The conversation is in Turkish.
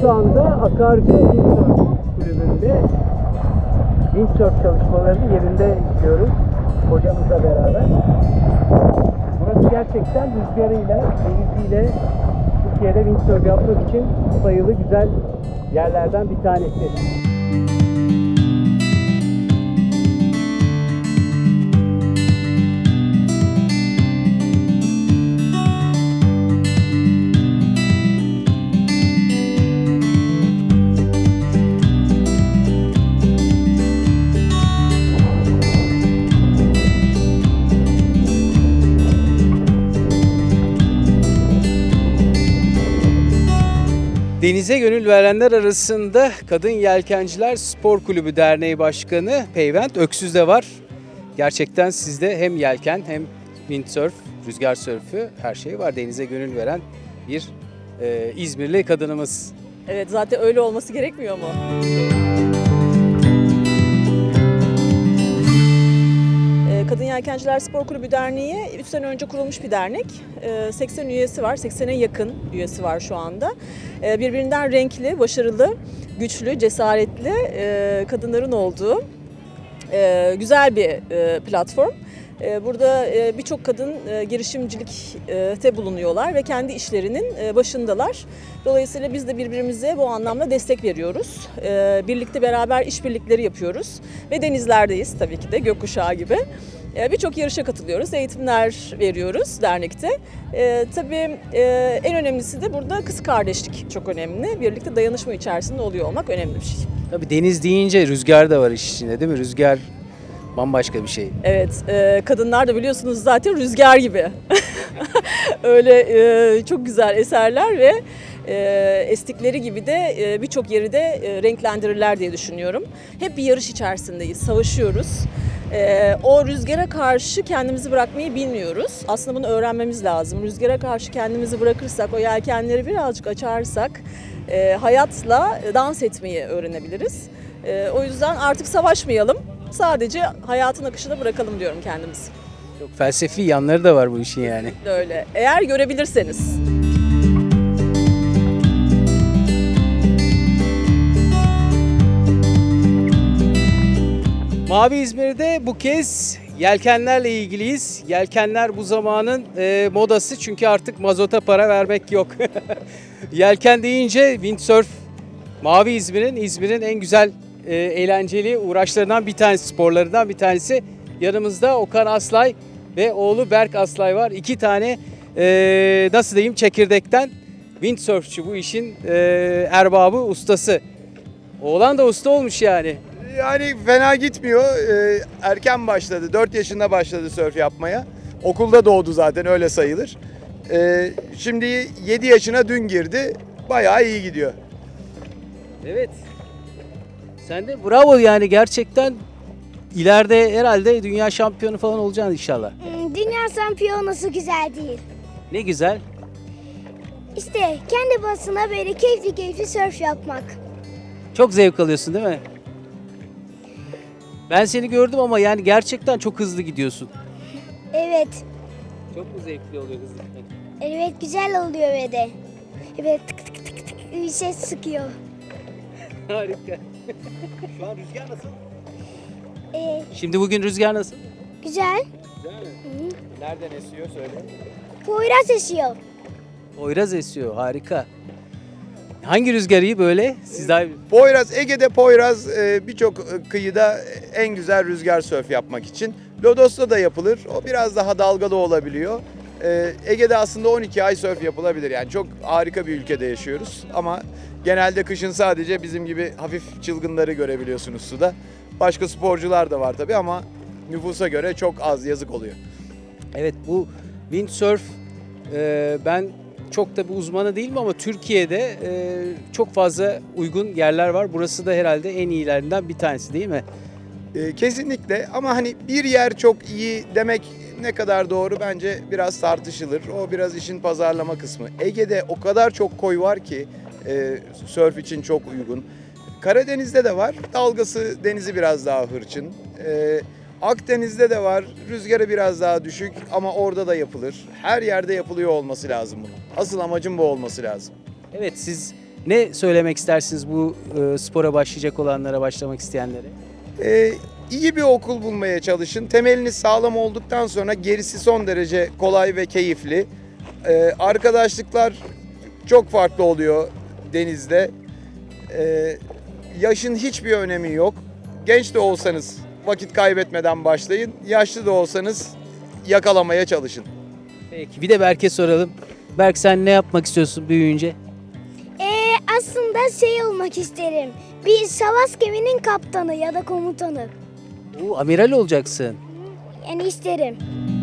şu anda Akarcı Windsurf Kulübü'nde windsurf çalışmalarını yerinde izliyoruz hocamızla beraber. Burası gerçekten rüzgarıyla, deniziyle Türkiye'de windsurf yapmak için sayılı güzel yerlerden bir tanesi. Denize gönül verenler arasında Kadın Yelkenciler Spor Kulübü Derneği Başkanı Peyvent Öksüz de var. Gerçekten sizde hem yelken hem windsurf, rüzgar sörfü her şey var. Denize gönül veren bir İzmirli kadınımız. Evet, zaten öyle olması gerekmiyor mu? Kadın Yelkenciler Spor Kulübü Derneği 3 sene önce kurulmuş bir dernek. 80 üyesi var, 80'e yakın üyesi var şu anda. Birbirinden renkli, başarılı, güçlü, cesaretli kadınların olduğu güzel bir platform. Burada birçok kadın girişimcilikte bulunuyorlar ve kendi işlerinin başındalar. Dolayısıyla biz de birbirimize bu anlamda destek veriyoruz. Birlikte beraber işbirlikleri yapıyoruz ve denizlerdeyiz tabii ki de gökkuşağı gibi. Birçok yarışa katılıyoruz, eğitimler veriyoruz dernekte. Tabii en önemlisi de burada kız kardeşlik çok önemli. Birlikte dayanışma içerisinde oluyor olmak önemli bir şey. Tabii deniz deyince rüzgar da var iş içinde değil mi? Rüzgar bambaşka bir şey. Evet, kadınlar da biliyorsunuz zaten rüzgar gibi. Öyle çok güzel eserler ve estikleri gibi de birçok yeri de renklendirirler diye düşünüyorum. Hep bir yarış içerisindeyiz, savaşıyoruz. O rüzgara karşı kendimizi bırakmayı bilmiyoruz. Aslında bunu öğrenmemiz lazım. Rüzgara karşı kendimizi bırakırsak, o yelkenleri birazcık açarsak hayatla dans etmeyi öğrenebiliriz. O yüzden artık savaşmayalım. Sadece hayatın akışına bırakalım diyorum kendimizi. Çok felsefi yanları da var bu işin yani. Öyle. Eğer görebilirseniz. Mavi İzmir'de bu kez yelkenlerle ilgiliyiz. Yelkenler bu zamanın modası çünkü artık mazota para vermek yok. Yelken deyince windsurf Mavi İzmir'in en güzel eğlenceli uğraşlarından bir tanesi, sporlarından bir tanesi. Yanımızda Okan Aslay ve oğlu Berk Aslay var. İki tane nasıl diyeyim çekirdekten windsurfçu, bu işin erbabı, ustası. Oğlan da usta olmuş yani. Yani fena gitmiyor. Erken başladı. 4 yaşında başladı sörf yapmaya. Okulda doğdu zaten, öyle sayılır. Şimdi 7 yaşına dün girdi. Bayağı iyi gidiyor. Evet. Sen de bravo yani, gerçekten ileride herhalde dünya şampiyonu falan olacaksın inşallah. Dünya şampiyonası güzel değil. Ne güzel. İşte kendi basına böyle keyifli keyifli sörf yapmak. Çok zevk alıyorsun değil mi? Ben seni gördüm ama yani gerçekten çok hızlı gidiyorsun. Evet. Çok mu zevkli oluyor hızlı gitmek? Evet, güzel oluyor ve de. Evet, tık tık tık tık bir ses sıkıyor. Harika. Şu an rüzgar nasıl? Şimdi bugün rüzgar nasıl? Güzel. Güzel mi? Nereden esiyor söyle. Poyraz esiyor. Poyraz esiyor, harika. Hangi rüzgar iyi böyle? Siz daha... Poyraz, Ege'de Poyraz birçok kıyıda en güzel rüzgar sörf yapmak için. Lodos'ta da yapılır. O biraz daha dalgalı olabiliyor. Ege'de aslında 12 ay sörf yapılabilir. Yani çok harika bir ülkede yaşıyoruz. Ama genelde kışın sadece bizim gibi hafif çılgınları görebiliyorsunuz suda. Başka sporcular da var tabii ama nüfusa göre çok az, yazık oluyor. Evet, bu windsurf ben çok da bir uzmanı değilim ama Türkiye'de çok fazla uygun yerler var. Burası da herhalde en iyilerinden bir tanesi değil mi? Kesinlikle, ama hani bir yer çok iyi demek ne kadar doğru bence biraz tartışılır. O biraz işin pazarlama kısmı. Ege'de o kadar çok koy var ki sörf için çok uygun. Karadeniz'de de var. Dalgası, denizi biraz daha hırçın. Akdeniz'de de var. Rüzgarı biraz daha düşük ama orada da yapılır. Her yerde yapılıyor olması lazım bunun. Asıl amacın bu olması lazım. Evet, siz Ne söylemek istersiniz bu spora başlayacak olanlara, başlamak isteyenlere? İyi bir okul bulmaya çalışın. Temeliniz sağlam olduktan sonra gerisi son derece kolay ve keyifli. Arkadaşlıklar çok farklı oluyor denizde. Yaşın hiçbir önemi yok. Genç de olsanız vakit kaybetmeden başlayın. Yaşlı da olsanız yakalamaya çalışın. Peki bir de Berk'e soralım. Berk, sen ne yapmak istiyorsun büyüyünce? Aslında şey olmak isterim. Bir savaş geminin kaptanı ya da komutanı. Amiral olacaksın. Yani isterim.